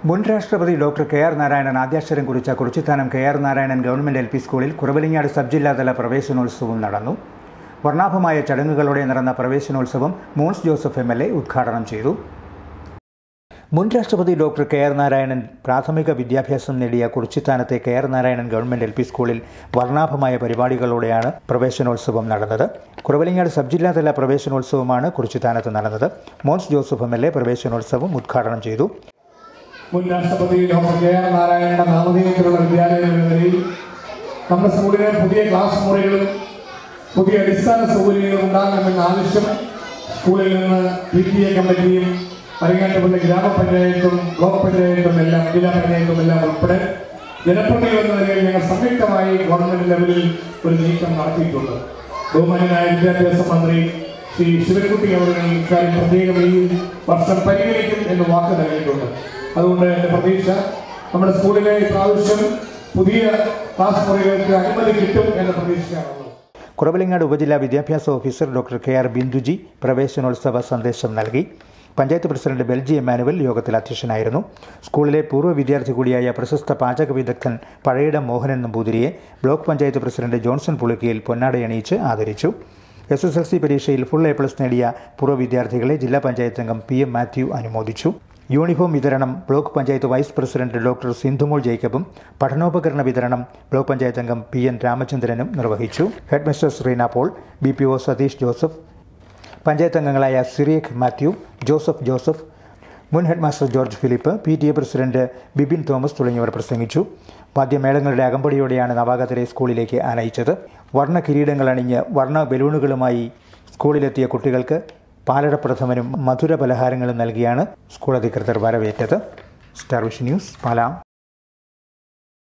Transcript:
മുൻ രാഷ്ട്രപതി doctor K R. Narayanan ആദ്യാക്ഷരം കുറിച്ച Kurichithanam K R. Narayanan government L P. സ്കൂളിൽ കുറവിലങ്ങാട് സബ് ജില്ലാതല പ്രവേശനോത്സവം നടന്നു. വർണ്ണാഭമായ ചടങ്ങുകളോടെ നടന്ന പ്രവേശനോത്സവം മോൻസ് ജോസഫ് എം.എൽ.എ. ഉദ്ഘാടനം ചെയ്തു. മുൻ രാഷ്ട്രപതി ഡോക്ടർ കെ.ആർ. നാരായണൻ പ്രാഥമിക വിദ്യാഭ്യാസം നേടിയ കുറിച്ചിത്താനത്തെ കെ.ആർ. Narayanan government L P. സ്കൂളിൽ വർണ്ണാഭമായ പരിപാടികളോടെയാണ് പ്രവേശനോത്സവം നടന്നത്. കുറവിലങ്ങാട് സബ് ജില്ലാതല പ്രവേശനോത്സവമാണ് കുറിച്ചിത്താനത്ത് നടന്നത്. മോൻസ് ജോസഫ് എം.എൽ.എ. പ്രവേശനോത്സവം ഉദ്ഘാടനം ചെയ്തു. മുൻ രാഷ്ട്രപതി ഡോക്ടർ കെ.ആർ. നാരായണന്റെ നാമധേയത്തിലുള്ള വിദ്യാലയങ്ങളിൽ നമ്മുടെ സ്കൂളിലെ പുതിയ ക്ലാസ് മുറികളും പുതിയ അടിസ്ഥാന സൗകര്യങ്ങളും ഉണ്ടാകണമെന്ന ആവശ്യം സ്കൂളിൽ നിന്ന് PTA കമ്മിറ്റിയും മരിങ്ങാട്ടുപള്ളി ഗ്രാമപഞ്ചായത്തും ബ്ലോക്ക് പഞ്ചായത്തും എല്ലാം ജില്ലാ പഞ്ചായത്തും എല്ലാം ഉൾപ്പെടെ ജനപ്രതിനിധി എന്ന നിലയിൽ ഞങ്ങൾ സംയുക്തമായി ഗവൺമെന്റ് ലെവലിൽ ഒരു നീക്കം നടത്തിയിട്ടുണ്ട്. ബഹുമാന്യനായ വിദ്യാഭ്യാസ മന്ത്രി ശ്രീ ശിവൻകുട്ടി അവർ ഇക്കാര്യം പ്രത്യേകം ഈ വർഷം പരിഗണിക്കും എന്ന് വാക്ക് നൽകിയിട്ടുണ്ട്. അതുകൊണ്ട് എൻ്റെ പ്രതീക്ഷ നമ്മുടെ സ്കൂളിലെ പ്രാവശ്യം പുതിയ ക്ലാസ് മുറികൾക്ക് അനുമതി കിട്ടും എന്ന പ്രതീക്ഷയാണ്. കുറവിലങ്ങാട് ഉപജില്ലാ വിദ്യാഭ്യാസ ഓഫീസർ ഡോക്ടർ കെ.ആർ. ബിന്ദുജി പ്രവേശനോത്സവ സന്ദേശം നൽകി. പഞ്ചായത്ത് പ്രസിഡന്റ് ബെൽജി എമ്മാനുവൽ യോഗത്തിൽ അധ്യക്ഷനായിരുന്നു. സ്കൂളിലെ പൂർവ്വ വിദ്യാർത്ഥി കൂടിയായ പ്രശസ്ത പാചക വിദഗ്ധൻ പഴയിടം മോഹനൻ നമ്പൂതിരിയെ block panchayat president Johnson Pulikkayil പൊന്നാടയണിയിച്ച് ആദരിച്ചു. SSLC പരീക്ഷയിൽ ഫുൾ A+ നേടിയ പൂർവ്വ വിദ്യാർത്ഥികളെ ജില്ലാ പഞ്ചായത്ത് അംഗം PM മാത്യു അനുമോദിച്ചു. യൂണിഫോം വിതരണം block panchayat vice president doctor Sindhumol ജേക്കബും പഠനോപകരണ വിതരണം ബ്ലോക്ക് പഞ്ചായത്ത് അംഗം PN രാമചന്ദ്രനും നിർവഹിച്ചു. Headmistress Reena Paul, BPO Satheesh Joseph, panchayat അംഗങ്ങളായ സിറിയക് മാത്യു, ജോസഫ്, മുൻ headmaster George Philip, PTA president Bibin Thomas തുടങ്ങിയവർ പ്രസംഗിച്ചു. വാദ്യമേളങ്ങളുടെ അകമ്പടിയോടെയാണ് നവാഗതരെ സ്കൂളിലേക്ക് ആനയിച്ചത്. വർണ്ണ കിരീടങ്ങൾ അണിഞ്ഞ് വർണ്ണ ബലൂണുകളുമായി സ്കൂളിലെത്തിയ കുട്ടികൾക്ക് പാലടപ്രഥമനും മധുര പലഹാരങ്ങളും നൽകിയാണ് സ്കൂൾ അധികൃതർ വരവേറ്റത്. Starvision news, Pala.